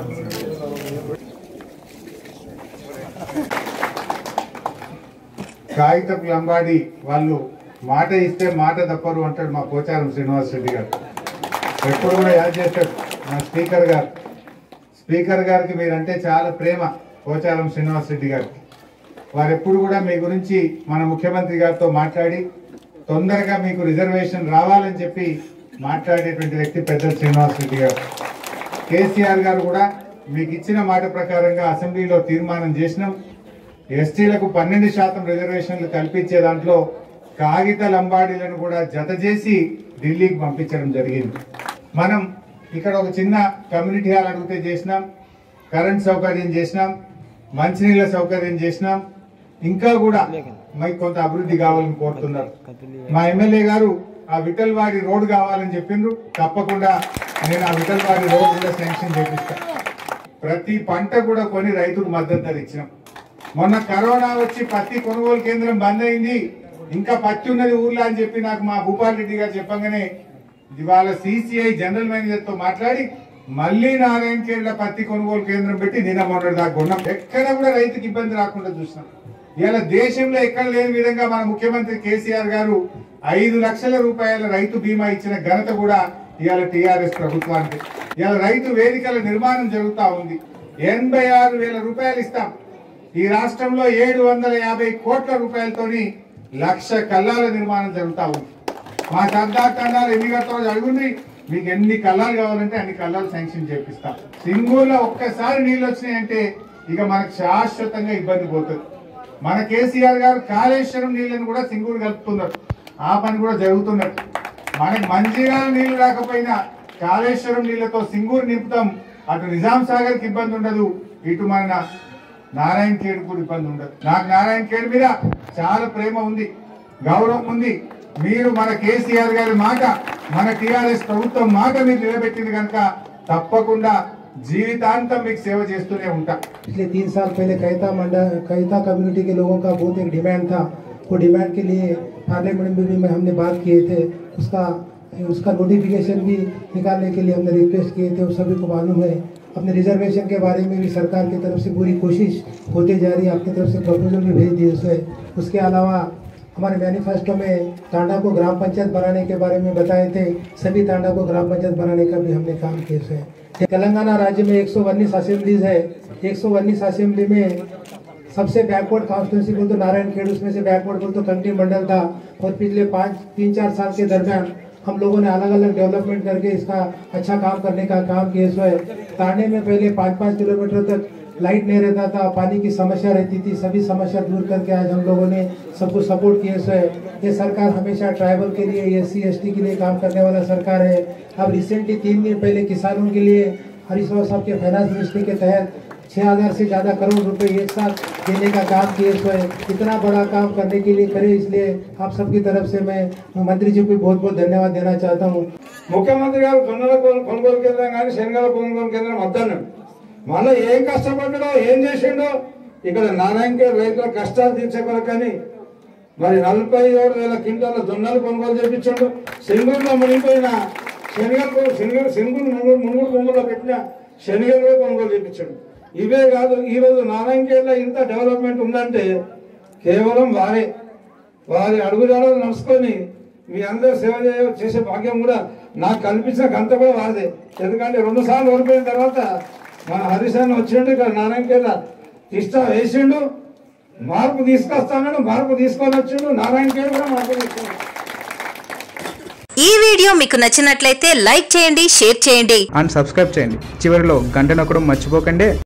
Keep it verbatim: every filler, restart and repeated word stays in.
కాగితపు లంబాడి వాళ్ళు మాట ఇస్తే మాట తప్పరు అంటాడు మా పోచారం శ్రీనివాస్ రెడ్డి గారు. ఎప్పుడు కూడా యాద్ చేస్తాడు మా స్పీకర్ గారు. స్పీకర్ గారికి మీరంటే చాలా ప్రేమ పోచారం శ్రీనివాస్ రెడ్డి గారికి. వారు ఎప్పుడు కూడా మీ గురించి మన ముఖ్యమంత్రి గారితో మాట్లాడి తొందరగా మీకు రిజర్వేషన్ రావాలని చెప్పి మాట్లాడేటువంటి వ్యక్తి పెద్ద శ్రీనివాస్ రెడ్డి గారు. కేసీఆర్ గారు కూడా మీకు ఇచ్చిన మాట ప్రకారంగా అసెంబ్లీలో తీర్మానం చేసినాం. ఎస్టీలకు పన్నెండు శాతం రిజర్వేషన్లు కల్పించే దాంట్లో కాగిత లంబాడీలను కూడా జత చేసి ఢిల్లీకి పంపించడం జరిగింది. మనం ఇక్కడ ఒక చిన్న కమ్యూనిటీ హాల్ అడిగితే చేసినాం, కరెంట్ సౌకర్యం చేసినాం, మంచినీళ్ళ సౌకర్యం చేసినాం. ఇంకా కూడా మీకు కొంత అభివృద్ధి కావాలని కోరుతున్నారు. మా ఎమ్మెల్యే గారు ఆ విఠల్వాడి రోడ్డు కావాలని చెప్పిండ్రు. తప్పకుండా నేను ఆ విఠల్వాడి రోడ్డు కూడా శాంక్షన్ చేపిస్తాను. ప్రతి పంట కూడా కొని రైతుకు మద్దతు ధర ఇచ్చినాం. మొన్న కరోనా వచ్చి పత్తి కొనుగోలు కేంద్రం బంద్ అయింది, ఇంకా పత్తి ఉన్నది ఊర్లో అని చెప్పి నాకు మా భూపాల్ రెడ్డి గారు చెప్పగానే ఇవాళ సిసిఐ జనరల్ మేనేజర్ తో మాట్లాడి మళ్లీ నారాయణ ఖేడ్ల పత్తి కొనుగోలు కేంద్రం పెట్టి నిన్న మొన్నటి దాకా కొన్నాం. ఎక్కడ కూడా రైతుకి ఇబ్బంది రాకుండా చూసినాం. ఇలా దేశంలో ఎక్కడ లేని విధంగా మన ముఖ్యమంత్రి కేసీఆర్ గారు ఐదు లక్షల రూపాయల రైతు బీమా ఇచ్చిన ఘనత కూడా ఇవాళ టీఆర్ఎస్ ప్రభుత్వానికి. ఇవాళ రైతు వేదికల నిర్మాణం జరుగుతా ఉంది. ఎనభై ఆరు వేల రూపాయలు ఇస్తాం. ఈ రాష్ట్రంలో ఏడు వందల యాభై కోట్ల రూపాయలతోని లక్ష కల్లాల నిర్మాణం జరుగుతా ఉంది. మా సర్దార్ తండాలు ఎన్ని కట్టాలో అడుగుంది, మీకు ఎన్ని కల్లాలు కావాలంటే అన్ని కల్లాలు శాంక్షన్ చేపిస్తాం. సింగూరులో ఒక్కసారి నీళ్ళు వచ్చినాయంటే ఇక మనకు శాశ్వతంగా ఇబ్బంది పోతుంది. మన కేసీఆర్ గారు కాళేశ్వరం నీళ్లను కూడా సింగూరు కలుపుతున్నారు. ఆ పని కూడా జరుగుతున్నట్టు. మనకు మంచిర్యాల నీళ్లు రాకపోయినా కాళేశ్వరం నీళ్లతో సింగూరు నింపుతాం. అటు నిజాం సాగర్ కి ఇబ్బంది ఉండదు, ఇటు మన నారాయణ ఖేడ్ కూడా ఇబ్బంది ఉండదు. నాకు నారాయణ ఖేడ్ మీద చాలా ప్రేమ ఉంది, గౌరవం ఉంది. మీరు మన కేసీఆర్ గారి మాట, మన టీఆర్ఎస్ ప్రభుత్వం మాట మీరు నిలబెట్టింది కనుక తప్పకుండా जीवितांतम మీకు సేవ చేస్తూనే ఉంటా। पिछले तीन साल पहले कैता मंडल कैता कम्युनिटी के लोगों का बहुत एक डिमांड था। वो डिमांड के लिए पार्लियामेंट में भी हमने बात किए थे। उसका उसका नोटिफिकेशन भी निकालने के लिए हमने रिक्वेस्ट किए थे। वो सभी को मालूम है। अपने रिजर्वेशन के बारे में भी सरकार की तरफ से पूरी कोशिश होती जा रही है। आपकी तरफ से प्रपोजल भी भेज दिए उसमें। उसके अलावा हमारे मैनिफेस्टो में तांडा को ग्राम पंचायत बनाने के बारे में बताए थे। सभी तांडा को ग्राम पंचायत बनाने का भी हमने काम किया है। तेलंगाना राज्य में एक सौ उन्नीस असेंबलीज है। एक सौ उन्नीस असेंबली में सबसे बैकवर्ड कॉन्स्टिट्यूंसी बोल तो नारायण खेड़, उसमें से बैकवर्ड बोल तो कंटी मंडल था। और पिछले पाँच तीन चार साल के दरमियान हम लोगों ने अलग अलग डेवलपमेंट करके इसका अच्छा काम करने का काम किया है। तांडे में पहले पाँच पाँच किलोमीटर तक लाइट नहीं रहता था, पानी की समस्या रहती थी। सभी समस्या दूर करके आज हम लोगों ने सबको सपोर्ट किए है। ये सरकार हमेशा ट्राइबल के लिए, एस सी एस टी के लिए काम करने वाला सरकार है। अब रिसेंटली तीन दिन पहले किसानों के लिए हरीश राव साहब के फाइनेंस मिनिस्ट्री के तहत छः हज़ार से ज़्यादा करोड़ रुपए एक साथ देने का काम किए है। इतना बड़ा काम करने के लिए करे, इसलिए आप सबकी तरफ से मैं मंत्री जी को बहुत बहुत धन्यवाद देना चाहता हूँ। मुख्यमंत्री गाరు జొన్నల కొనుగోలు కేంద్రం కానీ శనగల కొనుగోలు కేంద్రం వద్దన్నాడు। మళ్ళీ ఏం కష్టపడ్డాడో ఏం చేసిండో ఇక్కడ నారాయణకే రైతుల కష్టాలు తీర్చే కొరకని మరి నలభై ఏడు వేల క్వింటాల జొన్నలు కొనుగోలు చేయించాడు। సింగూరులో మునిగిపోయిన శనగలు శనగలు సింగూరు మునుగురు మునుగురు భూముల్లో పెట్టిన శనగలు కొనుగోలు చేయించాడు। ఇవే కాదు, ఈరోజు నారాయణఖేడ్లో ఇంత డెవలప్మెంట్ ఉందంటే కేవలం వారే వారి అడుగుజాడలు నడుచుకొని మీ అందరూ సేవ చేసే భాగ్యం కూడా నాకు కల్పించిన గంత కూడా వారిదే। ఎందుకంటే రెండు సార్లు ఓడిపోయిన తర్వాత మన హరీష్ అన్న వచ్చిండు, ఇక్కడ నారాయణఖేడ్లో ఇష్ట వేసిండు, మార్పు తీసుకొస్తాడు, మార్పు తీసుకొని వచ్చిండు, నారాయణఖేడ్ కూడా మార్పు తీసుకున్నాడు। ఈ వీడియో మీకు నచ్చినట్లయితే లైక్ చేయండి, షేర్ చేయండి అండ్ సబ్స్క్రైబ్ చేయండి। చివరిలో గంట నొక్కడం మర్చిపోకండి।